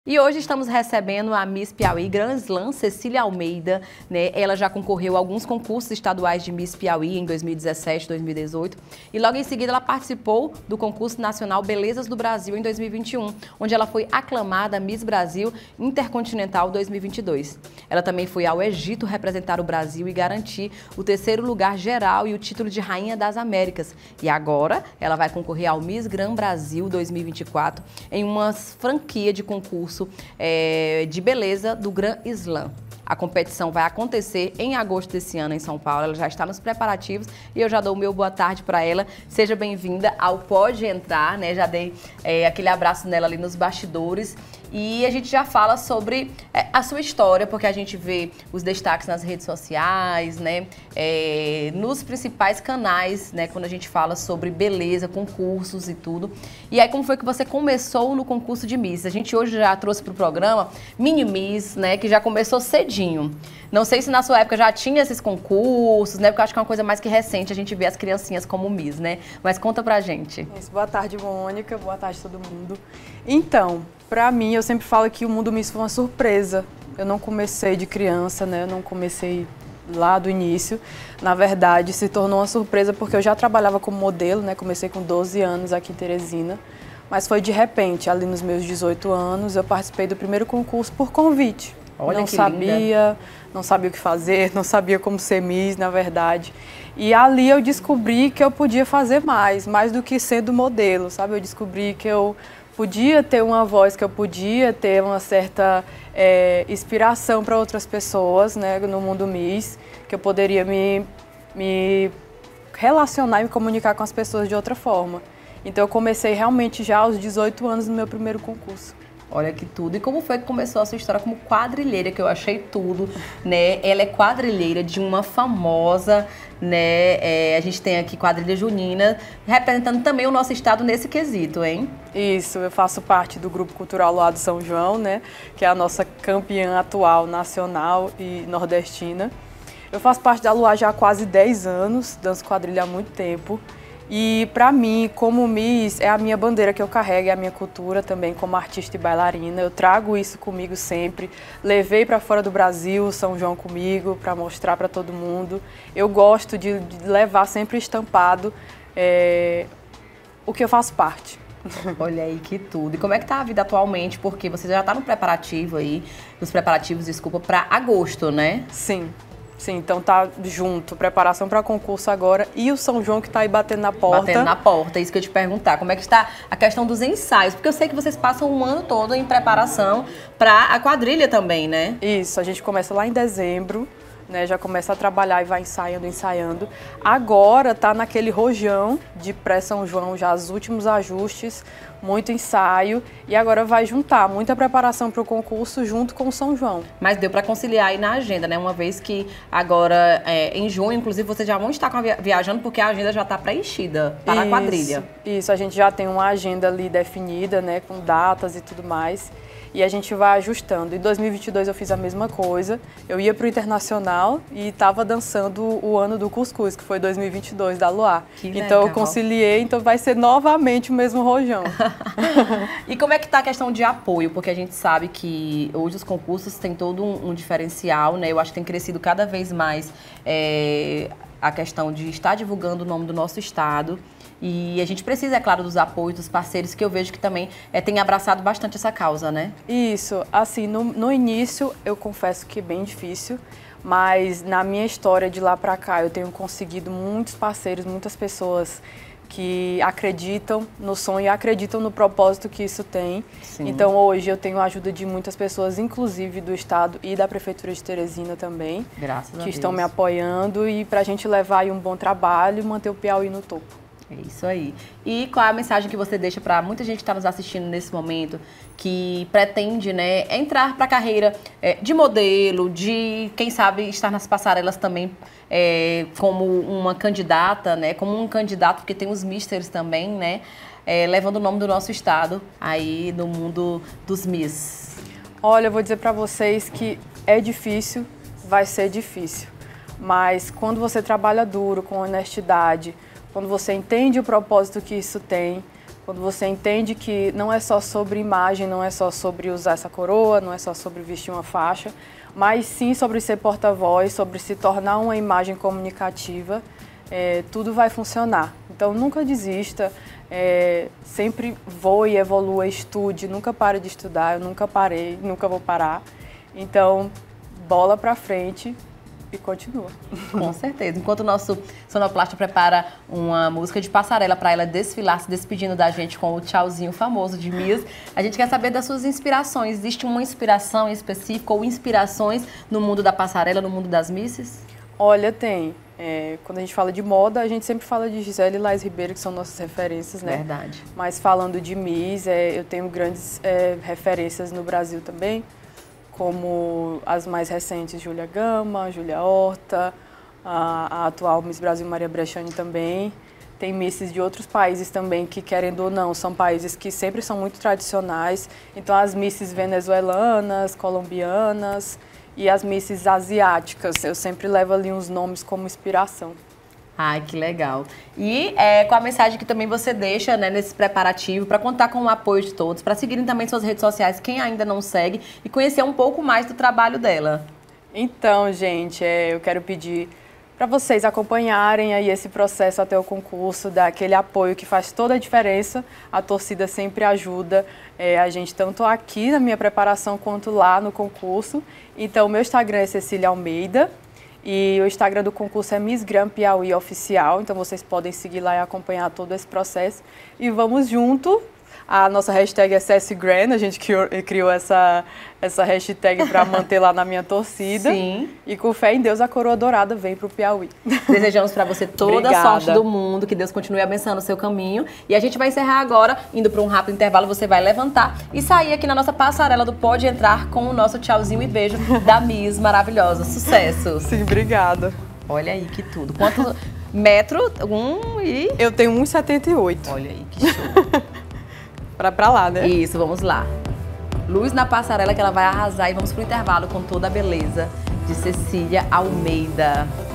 E hoje estamos recebendo a Miss Piauí Grand Slam, Cecília Almeida, né? Ela já concorreu a alguns concursos estaduais de Miss Piauí em 2017, 2018 e logo em seguida ela participou do concurso nacional Belezas do Brasil em 2021, onde ela foi aclamada Miss Brasil Intercontinental 2022. Ela também foi ao Egito representar o Brasil e garantir o terceiro lugar geral e o título de Rainha das Américas. E agora ela vai concorrer ao Miss Grand Brasil 2024 em uma franquia de concurso de beleza do Grand Slam. A competição vai acontecer em agosto desse ano em São Paulo. Ela já está nos preparativos e eu já dou o meu boa tarde para ela. Seja bem-vinda ao Pode Entrar, né? Já dei aquele abraço nela ali nos bastidores. E a gente já fala sobre a sua história, porque a gente vê os destaques nas redes sociais, né? Nos principais canais, né? Quando a gente fala sobre beleza, concursos e tudo. E aí, como foi que você começou no concurso de Miss? A gente hoje já trouxe para o programa Mini Miss, né? Que já começou cedinho. Não sei se na sua época já tinha esses concursos, né? Porque eu acho que é uma coisa mais que recente a gente vê as criancinhas como Miss, né? Mas conta pra gente. Boa tarde, Mônica. Boa tarde, todo mundo. Então, pra mim, eu sempre falo que o Mundo Miss foi uma surpresa. Eu não comecei de criança, né? Eu não comecei lá do início. Na verdade, se tornou uma surpresa porque eu já trabalhava como modelo, né? Comecei com 12 anos aqui em Teresina. Mas foi de repente, ali nos meus 18 anos, eu participei do primeiro concurso por convite. Olha não que sabia, linda. Não sabia o que fazer, não sabia como ser Miss, na verdade. E ali eu descobri que eu podia fazer mais do que sendo modelo, sabe? Eu descobri que eu podia ter uma voz, que eu podia ter uma certa inspiração para outras pessoas, né, no mundo Miss, que eu poderia me relacionar e me comunicar com as pessoas de outra forma. Então eu comecei realmente já aos 18 anos no meu primeiro concurso. Olha que tudo. E como foi que começou a sua história como quadrilheira, que eu achei tudo, né? Ela é quadrilheira de uma famosa, né? A gente tem aqui quadrilha junina, representando também o nosso estado nesse quesito, hein? Isso, eu faço parte do Grupo Cultural Luar do São João, né? Que é a nossa campeã atual, nacional e nordestina. Eu faço parte da Luar já há quase 10 anos, danço quadrilha há muito tempo. E para mim, como Miss, é a minha bandeira que eu carrego, é a minha cultura também como artista e bailarina. Eu trago isso comigo sempre. Levei para fora do Brasil o São João comigo para mostrar para todo mundo. Eu gosto de levar sempre estampado o que eu faço parte. Olha aí que tudo. E como é que tá a vida atualmente? Porque você já tá no preparativo aí, nos preparativos, desculpa, para agosto, né? Sim. Sim, então tá junto, preparação para concurso agora e o São João que tá aí batendo na porta. Batendo na porta, é isso que eu ia te perguntar. Como é que está a questão dos ensaios? Porque eu sei que vocês passam um ano todo em preparação para a quadrilha também, né? Isso, a gente começa lá em dezembro, né? Já começa a trabalhar e vai ensaiando. Agora tá naquele rojão de pré-São João, já os últimos ajustes, muito ensaio e agora vai juntar muita preparação para o concurso junto com o São João. Mas deu para conciliar aí na agenda, né? Uma vez que agora, em junho, inclusive, vocês já vão estar viajando porque a agenda já está preenchida para a quadrilha. Isso, a gente já tem uma agenda ali definida, né? Com datas e tudo mais. E a gente vai ajustando. Em 2022 eu fiz a mesma coisa. Eu ia para o Internacional e estava dançando o ano do Cuscuz, que foi 2022, da Luar. Então eu conciliei, então vai ser novamente o mesmo rojão. E como é que tá a questão de apoio? Porque a gente sabe que hoje os concursos têm todo um diferencial, né? Eu acho que tem crescido cada vez mais a questão de estar divulgando o nome do nosso estado. E a gente precisa, é claro, dos apoios dos parceiros, que eu vejo que também tem abraçado bastante essa causa, né? Isso, assim, no início eu confesso que é bem difícil, mas na minha história de lá pra cá eu tenho conseguido muitos parceiros, muitas pessoas que acreditam no sonho e acreditam no propósito que isso tem. Sim. Então hoje eu tenho a ajuda de muitas pessoas, inclusive do estado e da Prefeitura de Teresina também. Graças a Deus. Que estão me apoiando e pra gente levar aí um bom trabalho e manter o Piauí no topo. É isso aí. E qual é a mensagem que você deixa para muita gente que está nos assistindo nesse momento, que pretende, né, entrar para a carreira de modelo, de, quem sabe, estar nas passarelas também como uma candidata, né, como um candidato, porque tem os misters também, né, levando o nome do nosso estado aí no mundo dos Miss? Olha, eu vou dizer para vocês que é difícil, vai ser difícil, mas quando você trabalha duro, com honestidade, quando você entende o propósito que isso tem, Quando você entende que não é só sobre imagem, não é só sobre usar essa coroa, não é só sobre vestir uma faixa, mas sim sobre ser porta-voz, sobre se tornar uma imagem comunicativa, tudo vai funcionar. Então nunca desista, sempre voe, evolua, estude, nunca pare de estudar, eu nunca parei, nunca vou parar. Então, bola pra frente e continua. Com certeza. Enquanto o nosso sonoplasta prepara uma música de passarela para ela desfilar, se despedindo da gente com o tchauzinho famoso de Miss, a gente quer saber das suas inspirações. Existe uma inspiração específica ou inspirações no mundo da passarela, no mundo das Misses? Olha, tem. Quando a gente fala de moda, a gente sempre fala de Gisele e Laís Ribeiro, que são nossas referências, né? Verdade. Mas falando de Miss, eu tenho grandes referências no Brasil também, como as mais recentes, Júlia Gama, Júlia Horta, a atual Miss Brasil Maria Brechani também. Tem Misses de outros países também que, querendo ou não, são países que sempre são muito tradicionais. Então, as Misses venezuelanas, colombianas e as Misses asiáticas, eu sempre levo ali uns nomes como inspiração. Ai, que legal. E com a mensagem que também você deixa, né, nesse preparativo, para contar com o apoio de todos, para seguirem também suas redes sociais, quem ainda não segue, e conhecer um pouco mais do trabalho dela. Então, gente, eu quero pedir para vocês acompanharem aí esse processo até o concurso, dar aquele apoio que faz toda a diferença. A torcida sempre ajuda a gente, tanto aqui na minha preparação quanto lá no concurso. Então, o meu Instagram é Cecília Almeida. E o Instagram do concurso é Miss Gran Piauí Oficial, então vocês podem seguir lá e acompanhar todo esse processo. E vamos junto. A nossa hashtag é CSGran, a gente criou essa hashtag para manter lá na minha torcida. Sim. E com fé em Deus, a coroa dourada vem para o Piauí. Desejamos para você toda a sorte do mundo, que Deus continue abençoando o seu caminho. E a gente vai encerrar agora, indo para um rápido intervalo, você vai levantar e sair aqui na nossa passarela do Pode Entrar com o nosso tchauzinho e beijo da Miss maravilhosa. Sucesso! Sim, obrigada. Olha aí que tudo. Quanto metro? Eu tenho 1,78. Olha aí que show. Pra lá, né? Isso, vamos lá. Luz na passarela que ela vai arrasar e vamos pro intervalo com toda a beleza de Cecília Almeida.